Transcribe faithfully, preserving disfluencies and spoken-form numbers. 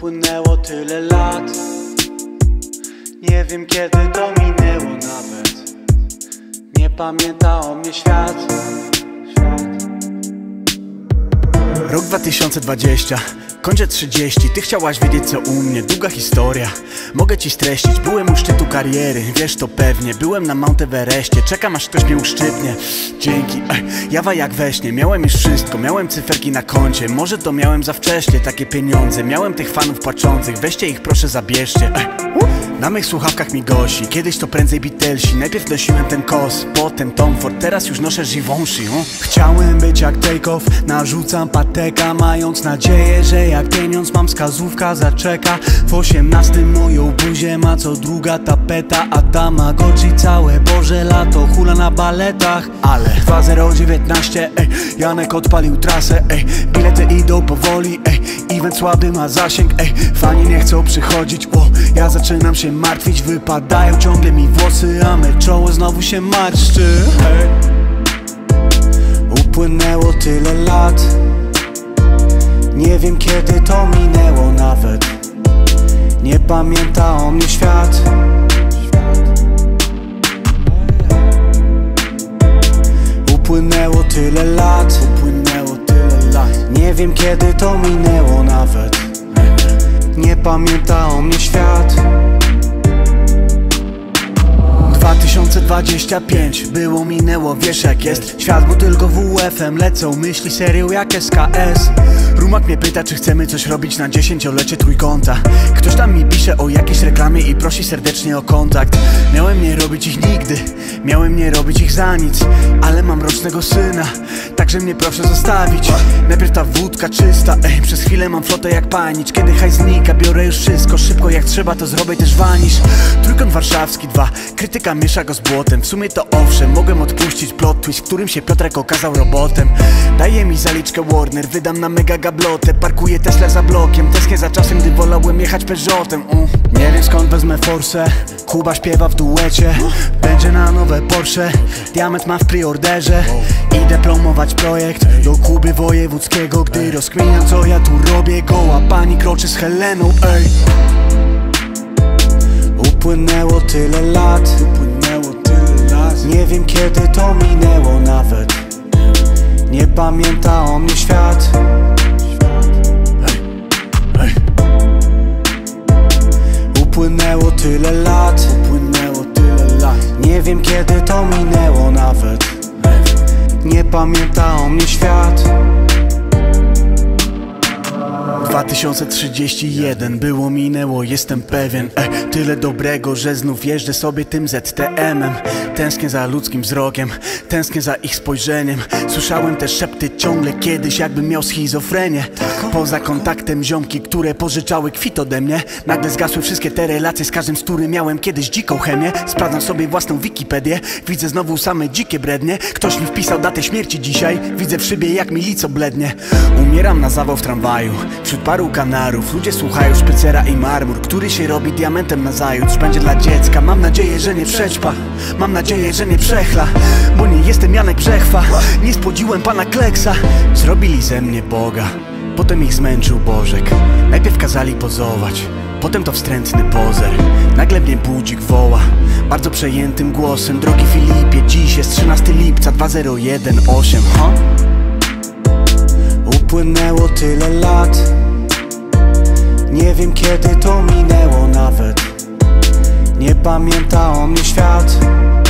Upłynęło tyle lat, nie wiem kiedy to minęło nawet. Nie pamięta o mnie świat. Rok dwa tysiące dwudziesty, kończę trzydzieści. Ty chciałaś wiedzieć co u mnie, długa historia. Mogę ci streścić, byłem u szczytu kariery, wiesz to pewnie. Byłem na Mount Everestie, czekam aż ktoś mnie uszczypnie. Dzięki, ej, jawa jak we śnie. Miałem już wszystko, miałem cyferki na koncie. Może to miałem za wcześnie, takie pieniądze. Miałem tych fanów płaczących, weźcie ich proszę zabierzcie. Ej. Na mych słuchawkach mi gosi, kiedyś to prędzej Beatlesi. Najpierw nosiłem ten kos, potem Tom Ford, teraz już noszę Givenchy. Chciałem być jak Takeoff, narzucam pateka, mając nadzieję, że jak pieniądz mam wskazówka zaczeka. W osiemnastym moją buzię ma co druga tapeta, a Tamagotchi całe Boże lato hula na baletach. Ale dwa zero dziewiętnaście, ej, Janek odpalił trasę, ej, bilety idą powoli, ej, event słaby ma zasięg, ej, fani nie chcą przychodzić, o, ja zaczynam się martwić, wypadają ciągle mi włosy, a me czoło znowu się marszczy. Hey. Upłynęło tyle lat, nie wiem kiedy to minęło nawet. Nie pamięta o mnie świat. Upłynęło tyle lat, upłynęło tyle lat. Nie wiem kiedy to minęło nawet. Nie pamięta o mnie świat. dwa tysiące dwudziesty piąty, było minęło, wiesz jak jest. Świat był tylko W F em, lecą myśli serią jak S K S. Rumak mnie pyta czy chcemy coś robić na dziesięciolecie trójkąta. Ktoś tam mi pisze o jakiejś reklamie i prosi serdecznie o kontakt. Miałem nie robić ich nigdy, miałem nie robić ich za nic, ale mam rocznego syna, także mnie proszę zostawić. Najpierw ta wódka czysta, ej, przez chwilę mam flotę jak panicz. Kiedy hajs znika, biorę już wszystko szybko, jak trzeba to zrobię też wanisz. Trójkąt warszawski dwa, krytyka miesza go z błotem. W sumie to owszem, mogłem odpuścić plot twist, w którym się Piotrek okazał robotem. Daje mi zaliczkę Warner, wydam na mega gablotę. Parkuję Tesla za blokiem, tęsknię za czasem, gdy wolałbym jechać Peugeotem. uh. Nie wiem skąd wezmę forsę, Kuba śpiewa w duecie. Będzie na nowe Porsche, Diament ma w preorderze. Idę promować projekt do Kuby Wojewódzkiego. Gdy rozkminiam co ja tu robię, goła pani kroczy z Heleną, ej. Upłynęło tyle lat, upłynęło tyle lat. Nie wiem kiedy to minęło nawet. Nie pamięta o mnie świat. Hey, hey. Upłynęło tyle lat, upłynęło tyle lat. Nie wiem kiedy to minęło nawet. Nie pamięta o mnie świat. dwa tysiące trzydziesty jeden, było minęło, jestem pewien. E, tyle dobrego, że znów jeżdżę sobie tym Z T M-em. Tęsknię za ludzkim wzrokiem, tęsknię za ich spojrzeniem. Słyszałem te szepty ciągle kiedyś, jakbym miał schizofrenię. Poza kontaktem ziomki, które pożyczały kwit ode mnie. Nagle zgasły wszystkie te relacje, z każdym z którym miałem kiedyś dziką chemię. Sprawdzam sobie własną Wikipedię, widzę znowu same dzikie brednie. Ktoś mi wpisał datę śmierci dzisiaj, widzę w szybie jak mi lico blednie. Umieram na zawał w tramwaju, wśród paru kanarów. Ludzie słuchają Szprycera i Marmur, który się robi diamentem nazajutrz. Będzie dla dziecka, mam nadzieję, że nie przećpa. Mam nadzieję, że nie przechla, bo nie jestem Janek Brzechwa. Nie spłodziłem pana Kleksa. Zrobili ze mnie Boga, potem ich zmęczył Bożek. Najpierw kazali pozować, potem to wstrętny pozer. Nagle mnie budzik woła, bardzo przejętym głosem: drogi Filipie, dziś jest trzynastego lipca dwa zero jeden osiem. huh? Upłynęło tyle lat, nie wiem kiedy to minęło nawet. Nie pamięta o mnie świat.